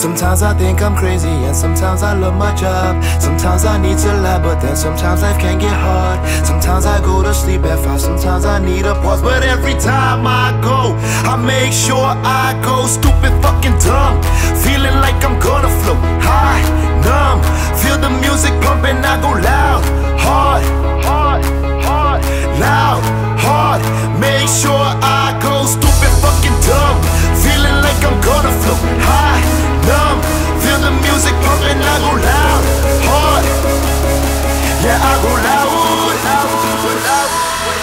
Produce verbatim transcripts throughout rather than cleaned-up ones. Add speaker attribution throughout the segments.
Speaker 1: Sometimes I think I'm crazy, and sometimes I love my job. Sometimes I need to lie, but then sometimes life can get hard. Sometimes I go to sleep at five, sometimes I need a pause. But every time I go, I make sure I go stupid fucking dumb. Feeling like I'm gonna float high, numb. Feel the music pumping, I go loud, hard, hard, hard, loud, hard. Make sure I go stupid fucking dumb. Feeling like I'm gonna float high, numb. Feel the music pumping, I go loud, hard. Yeah, I go loud, loud, loud, loud.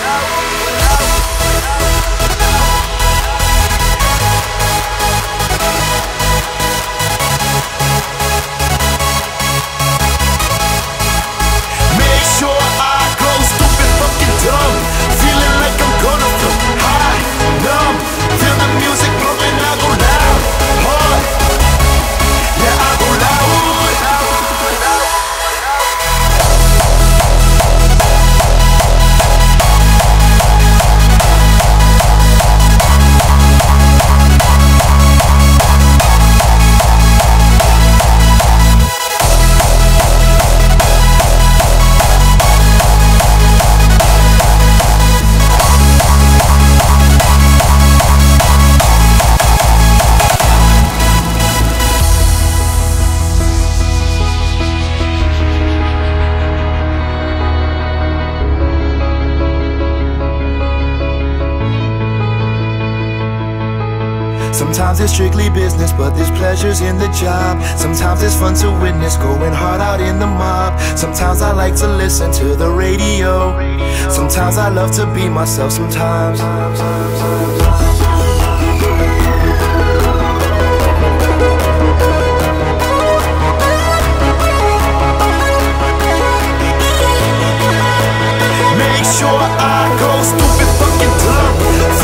Speaker 1: Sometimes it's strictly business, but there's pleasures in the job. Sometimes it's fun to witness, going hard out in the mob. Sometimes I like to listen to the radio. Sometimes I love to be myself, sometimes. Make sure I go stupid fucking dumb.